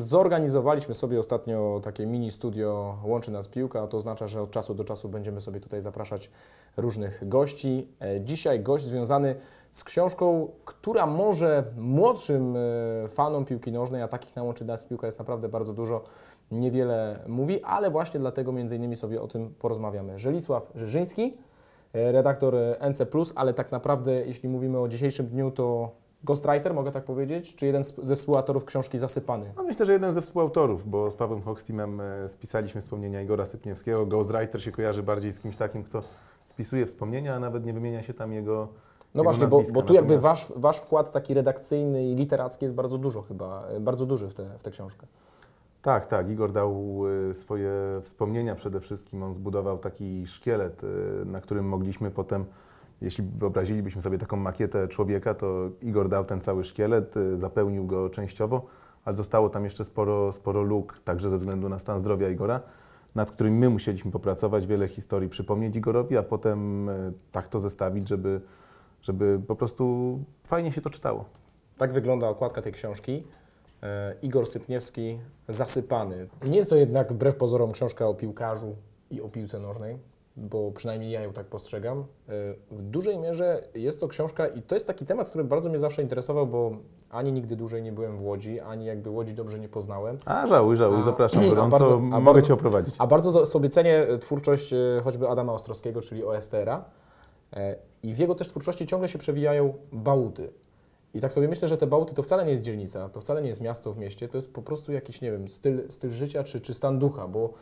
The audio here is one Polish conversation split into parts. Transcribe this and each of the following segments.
Zorganizowaliśmy sobie ostatnio takie mini studio Łączy Nas Piłka, to oznacza, że od czasu do czasu będziemy sobie tutaj zapraszać różnych gości. Dzisiaj gość związany z książką, która może młodszym fanom piłki nożnej, a takich na Łączy Nas Piłka jest naprawdę bardzo dużo, niewiele mówi, ale właśnie dlatego między innymi sobie o tym porozmawiamy. Żelisław Żyżyński, redaktor NC+, ale tak naprawdę jeśli mówimy o dzisiejszym dniu, to ghostwriter, mogę tak powiedzieć, czy jeden ze współautorów książki Zasypany? No myślę, że jeden ze współautorów, bo z Pawłem Hochstimem spisaliśmy wspomnienia Igora Sypniewskiego. Ghostwriter się kojarzy bardziej z kimś takim, kto spisuje wspomnienia, a nawet nie wymienia się tam jego No właśnie, nazwiska. bo tu jakby wasz wkład taki redakcyjny i literacki jest bardzo dużo chyba, bardzo duży w tę książkę. Tak. Igor dał swoje wspomnienia przede wszystkim. On zbudował taki szkielet, na którym mogliśmy potem, jeśli wyobrazilibyśmy sobie taką makietę człowieka, to Igor dał ten cały szkielet, zapełnił go częściowo, ale zostało tam jeszcze sporo luk, także ze względu na stan zdrowia Igora, nad którym my musieliśmy popracować, wiele historii przypomnieć Igorowi, a potem tak to zestawić, żeby po prostu fajnie się to czytało. Tak wygląda okładka tej książki. Igor Sypniewski, Zasypany. Nie jest to jednak wbrew pozorom książka o piłkarzu i o piłce nożnej, bo przynajmniej ja ją tak postrzegam. W dużej mierze jest to książka i to jest taki temat, który bardzo mnie zawsze interesował, bo ani nigdy dłużej nie byłem w Łodzi, ani jakby Łodzi dobrze nie poznałem. Żałuj, zapraszam gorąco, mogę Cię oprowadzić. A bardzo sobie cenię twórczość choćby Adama Ostrowskiego, czyli OSTR-a, i w jego też twórczości ciągle się przewijają bałuty. I tak sobie myślę, że te bałuty to wcale nie jest dzielnica, to wcale nie jest miasto w mieście, to jest po prostu jakiś, nie wiem, styl życia czy stan ducha, bo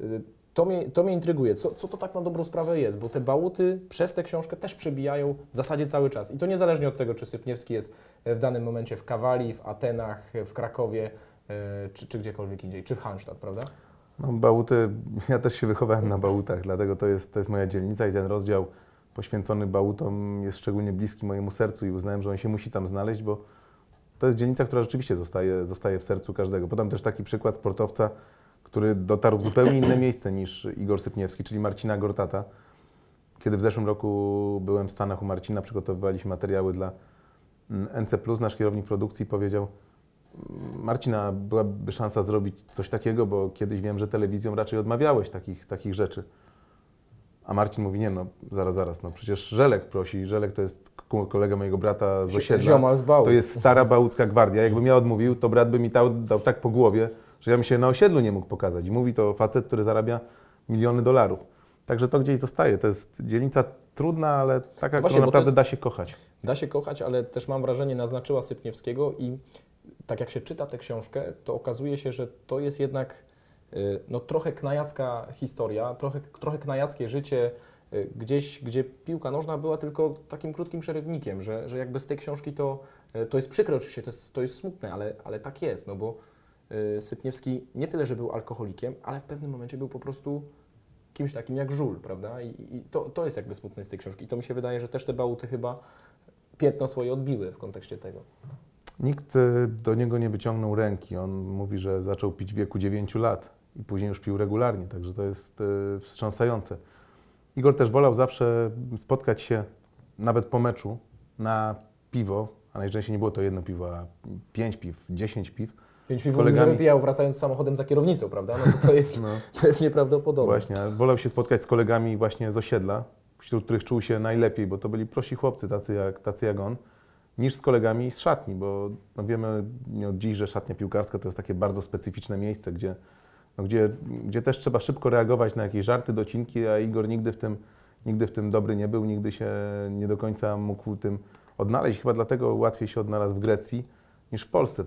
to mnie intryguje, co to tak na dobrą sprawę jest, bo te bałuty przez tę książkę też przebijają w zasadzie cały czas. I to niezależnie od tego, czy Sypniewski jest w danym momencie w Kawali, w Atenach, w Krakowie, czy gdziekolwiek indziej, czy w Halmstad, prawda? No, bałuty, ja też się wychowałem na bałutach, dlatego to jest moja dzielnica i ten rozdział poświęcony bałutom jest szczególnie bliski mojemu sercu i uznałem, że on się musi tam znaleźć, bo to jest dzielnica, która rzeczywiście zostaje w sercu każdego. Podam też taki przykład sportowca, który dotarł w zupełnie inne miejsce niż Igor Sypniewski, czyli Marcina Gortata. Kiedy w zeszłym roku byłem w Stanach u Marcina, przygotowywaliśmy materiały dla NC+, nasz kierownik produkcji powiedział: Marcina, byłaby szansa zrobić coś takiego, bo kiedyś wiem, że telewizją raczej odmawiałeś takich rzeczy. A Marcin mówi: nie no, zaraz, no przecież Żelek prosi, Żelek to jest kolega mojego brata z osiedla, to jest stara bałucka gwardia, jakbym ja odmówił, to brat by mi dał tak po głowie, że ja bym się na osiedlu nie mógł pokazać. I mówi to facet, który zarabia miliony dolarów. Także to gdzieś zostaje, to jest dzielnica trudna, ale taka, którą naprawdę da się kochać. Da się kochać, ale też mam wrażenie, naznaczyła Sypniewskiego i tak jak się czyta tę książkę, to okazuje się, że to jest jednak no, trochę knajacka historia, trochę knajackie życie gdzieś, gdzie piłka nożna była tylko takim krótkim przerywnikiem, że jakby z tej książki to jest przykre oczywiście, to jest smutne, ale tak jest, no bo Sypniewski nie tyle, że był alkoholikiem, ale w pewnym momencie był po prostu kimś takim jak żul, prawda? I to jest jakby smutne z tej książki. I to mi się wydaje, że też te bałuty chyba piętno swoje odbiły w kontekście tego. Nikt do niego nie wyciągnął ręki. On mówi, że zaczął pić w wieku 9 lat i później już pił regularnie, także to jest wstrząsające. Igor też wolał zawsze spotkać się nawet po meczu na piwo, a najczęściej nie było to jedno piwo, a 5 piw, 10 piw. 5 piw mówił, że wypijał wracając samochodem za kierownicą, prawda? No to jest nieprawdopodobne. Właśnie, wolał się spotkać z kolegami właśnie z osiedla, wśród których czuł się najlepiej, bo to byli prosi chłopcy, tacy jak on, niż z kolegami z szatni, bo no wiemy od dziś, że szatnia piłkarska to jest takie bardzo specyficzne miejsce, gdzie też trzeba szybko reagować na jakieś żarty, docinki, a Igor nigdy w tym dobry nie był, nigdy się nie do końca mógł tym odnaleźć. Chyba dlatego łatwiej się odnalazł w Grecji niż w Polsce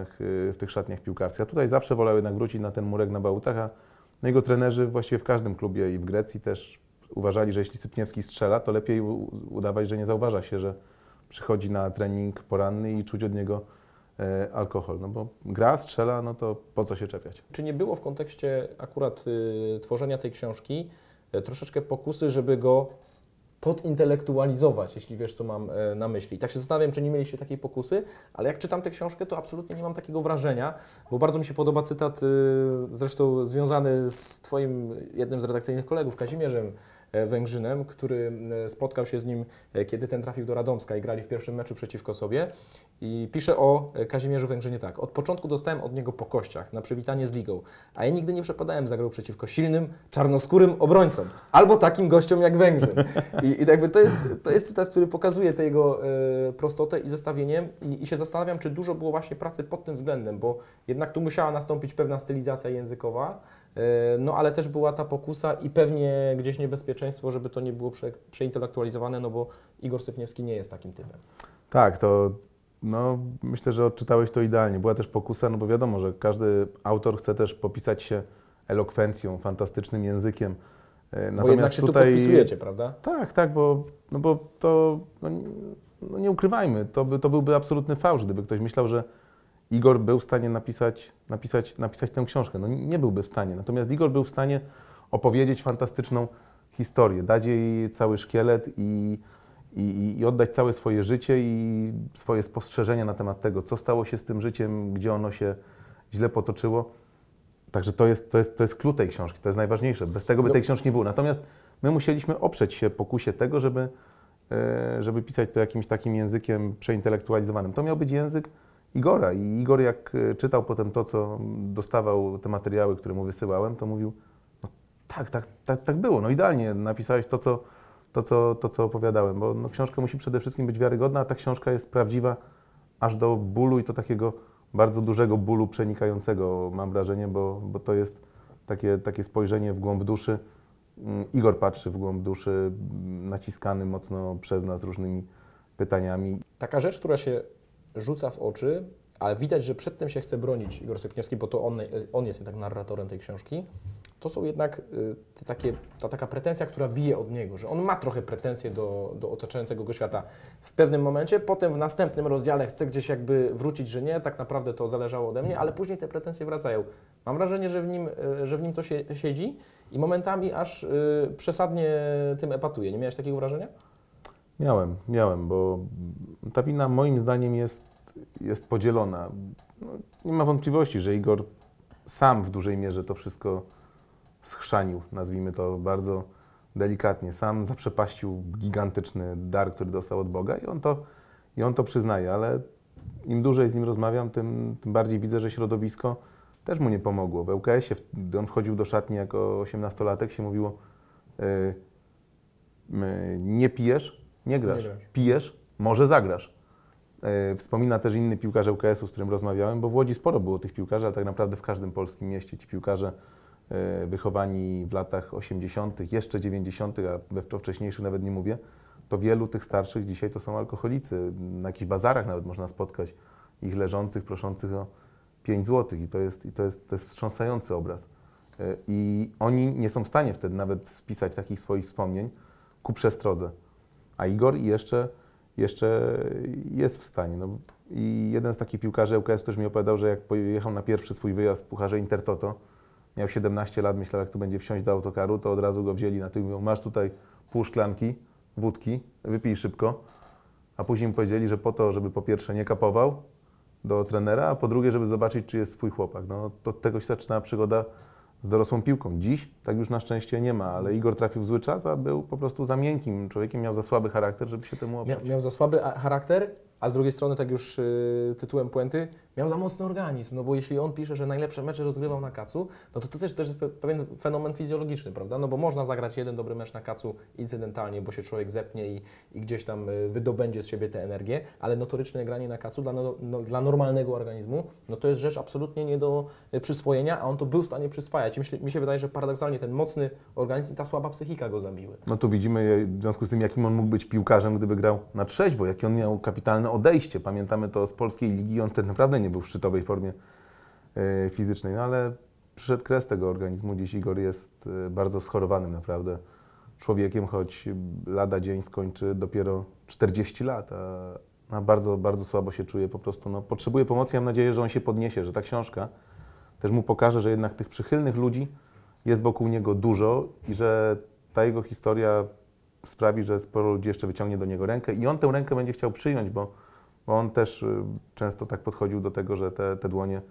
w tych szatniach piłkarskich. A tutaj zawsze wolał jednak wrócić na ten murek na bałutach, a jego trenerzy właściwie w każdym klubie i w Grecji też uważali, że jeśli Sypniewski strzela, to lepiej udawać, że nie zauważa się, że przychodzi na trening poranny i czuć od niego alkohol. No bo gra, strzela, no to po co się czepiać? Czy nie było w kontekście akurat tworzenia tej książki troszeczkę pokusy, żeby go podintelektualizować, jeśli wiesz, co mam na myśli? Tak się zastanawiam, czy nie mieliście takiej pokusy, ale jak czytam tę książkę, to absolutnie nie mam takiego wrażenia, bo bardzo mi się podoba cytat, zresztą związany z Twoim jednym z redakcyjnych kolegów, Kazimierzem Węgrzynem, który spotkał się z nim, kiedy ten trafił do Radomska i grali w pierwszym meczu przeciwko sobie. I pisze o Kazimierzu Węgrzynie tak. Od początku dostałem od niego po kościach na przywitanie z ligą, a ja nigdy nie przepadałem za grą przeciwko silnym, czarnoskórym obrońcom. Albo takim gościom jak Węgrzyn. I jakby to jest cytat, który pokazuje tę jego prostotę i zestawienie. I się zastanawiam, czy dużo było właśnie pracy pod tym względem, bo jednak tu musiała nastąpić pewna stylizacja językowa, no ale też była ta pokusa i pewnie gdzieś niebezpieczeństwo, żeby to nie było przeintelektualizowane, no bo Igor Sypniewski nie jest takim typem. Tak, to no, myślę, że odczytałeś to idealnie. Była też pokusa, no bo wiadomo, że każdy autor chce też popisać się elokwencją, fantastycznym językiem. Bo jednak się tutaj tu podpisujecie, prawda? Tak, bo to, no nie ukrywajmy, to byłby absolutny fałsz, gdyby ktoś myślał, że Igor był w stanie napisać tę książkę. No nie byłby w stanie. Natomiast Igor był w stanie opowiedzieć fantastyczną historię, dać jej cały szkielet i oddać całe swoje życie i swoje spostrzeżenia na temat tego, co stało się z tym życiem, gdzie ono się źle potoczyło. Także to jest klucz tej książki, to jest najważniejsze. Bez tego by tej książki nie było. Natomiast my musieliśmy oprzeć się pokusie tego, żeby pisać to jakimś takim językiem przeintelektualizowanym. To miał być język Igora i Igor, jak czytał potem to, co dostawał, te materiały, które mu wysyłałem, to mówił, no tak było, no idealnie napisałeś to, co opowiadałem, bo no, książka musi przede wszystkim być wiarygodna, a ta książka jest prawdziwa aż do bólu i to takiego bardzo dużego bólu przenikającego, mam wrażenie, bo to jest takie spojrzenie w głąb duszy. Igor patrzy w głąb duszy, naciskany mocno przez nas różnymi pytaniami. Taka rzecz, która się rzuca w oczy, ale widać, że przed tym się chce bronić Igor Sypniewski, bo to on jest jednak narratorem tej książki, to są jednak ta taka pretensja, która bije od niego, że on ma trochę pretensje do otaczającego go świata w pewnym momencie, potem w następnym rozdziale chce gdzieś jakby wrócić, że nie, tak naprawdę to zależało ode mnie, ale później te pretensje wracają. Mam wrażenie, że w nim to się siedzi i momentami aż przesadnie tym epatuje. Nie miałeś takiego wrażenia? Miałem, bo ta wina moim zdaniem jest podzielona. No, nie ma wątpliwości, że Igor sam w dużej mierze to wszystko schrzanił, nazwijmy to bardzo delikatnie. Sam zaprzepaścił gigantyczny dar, który dostał od Boga i on to przyznaje, ale im dłużej z nim rozmawiam, tym bardziej widzę, że środowisko też mu nie pomogło. W ŁKS-ie, gdy on wchodził do szatni jako 18-latek, się mówiło nie pijesz, nie grasz. Pijesz, może zagrasz. Wspomina też inny piłkarz ŁKS-u, z którym rozmawiałem, bo w Łodzi sporo było tych piłkarzy, ale tak naprawdę w każdym polskim mieście ci piłkarze wychowani w latach 80., jeszcze 90., a we to wcześniejszych nawet nie mówię, to wielu tych starszych dzisiaj to są alkoholicy. Na jakichś bazarach nawet można spotkać ich leżących, proszących o 5 zł i to jest wstrząsający obraz. I oni nie są w stanie wtedy nawet spisać takich swoich wspomnień ku przestrodze. A Igor jeszcze jest w stanie. No, i jeden z takich piłkarzy ŁKS też mi opowiadał, że jak pojechał na pierwszy swój wyjazd w Pucharze Intertoto, miał 17 lat, myślał, jak tu będzie wsiąść do autokaru, to od razu go wzięli na tył i mówią, masz tutaj pół szklanki wódki, wypij szybko. A później mu powiedzieli, że po to, żeby po pierwsze nie kapował do trenera, a po drugie, żeby zobaczyć, czy jest swój chłopak. No, to od tego się zaczynała przygoda z dorosłą piłką. Dziś tak już na szczęście nie ma, ale Igor trafił w zły czas, a był po prostu za miękkim człowiekiem, miał za słaby charakter, żeby się temu oprzeć. Miał za słaby charakter, a z drugiej strony, tak już tytułem puenty, miał za mocny organizm, no bo jeśli on pisze, że najlepsze mecze rozgrywał na kacu, no to też jest pewien fenomen fizjologiczny, prawda? No bo można zagrać jeden dobry mecz na kacu incydentalnie, bo się człowiek zepnie i gdzieś tam wydobędzie z siebie tę energię, ale notoryczne granie na kacu dla normalnego organizmu, no to jest rzecz absolutnie nie do przyswojenia, a on to był w stanie przyswajać. I mi się wydaje, że paradoksalnie ten mocny organizm i ta słaba psychika go zabiły. No tu widzimy w związku z tym, jakim on mógł być piłkarzem, gdyby grał na trzeźwo, jaki on miał kapitalne odejście. Pamiętamy to z polskiej ligi, on wtedy naprawdę nie był w szczytowej formie fizycznej, no ale przyszedł kres tego organizmu. Dziś Igor jest bardzo schorowanym naprawdę człowiekiem, choć lada dzień skończy dopiero 40 lat, a bardzo, bardzo słabo się czuje po prostu. No, potrzebuje pomocy, mam nadzieję, że on się podniesie, że ta książka też mu pokaże, że jednak tych przychylnych ludzi jest wokół niego dużo i że ta jego historia sprawi, że sporo ludzi jeszcze wyciągnie do niego rękę i on tę rękę będzie chciał przyjąć, bo on też często tak podchodził do tego, że te dłonie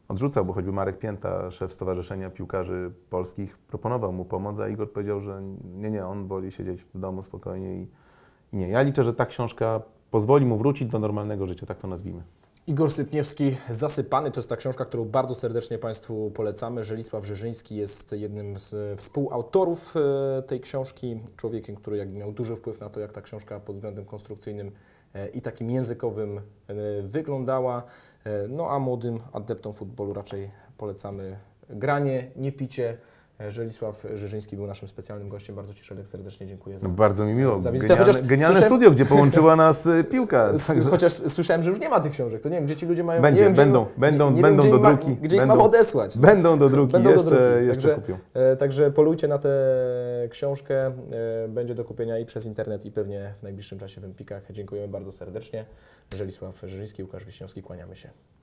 odrzucał, bo choćby Marek Pięta, szef Stowarzyszenia Piłkarzy Polskich, proponował mu pomoc, a Igor powiedział, że nie, on woli siedzieć w domu spokojnie i nie. Ja liczę, że ta książka pozwoli mu wrócić do normalnego życia, tak to nazwijmy. Igor Sypniewski, Zasypany, to jest ta książka, którą bardzo serdecznie Państwu polecamy. Żelisław Rzeżyński jest jednym z współautorów tej książki, człowiekiem, który jakby miał duży wpływ na to, jak ta książka pod względem konstrukcyjnym i takim językowym wyglądała. No a młodym adeptom futbolu raczej polecamy granie, nie picie. Żelisław Rzeżyński był naszym specjalnym gościem. Bardzo Ci, Szedek, serdecznie dziękuję za Bardzo mi miło. za wizytę. Chociaż Genialne słyszałem- studio, gdzie połączyła nas piłka. Także Chociaż słyszałem, że już nie ma tych książek, to nie wiem, gdzie ci ludzie mają... Będzie, nie wiem, będą, gdzie, będą, nie będą wiem, do gdzie im druki. Gdzie ich Będą. mam odesłać. Będą do druki, Będą do druki. jeszcze Także, kupią. także polujcie na tę książkę. Będzie do kupienia i przez internet, i pewnie w najbliższym czasie w Empikach. Dziękujemy bardzo serdecznie. Żelisław Rzeżyński, Łukasz Wiśniowski, kłaniamy się.